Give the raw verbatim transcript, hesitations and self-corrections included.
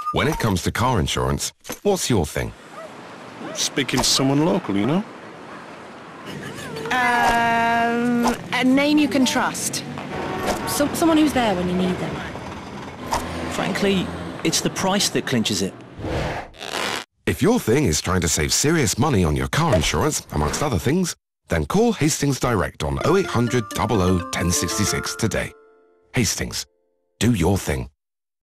When it comes to car insurance, what's your thing? Speaking to someone local, you know? Um, a name you can trust. So, someone who's there when you need them. Frankly, it's the price that clinches it. If your thing is trying to save serious money on your car insurance, amongst other things, then call Hastings Direct on oh eight hundred, double oh, ten sixty-six today. Hastings, do your thing.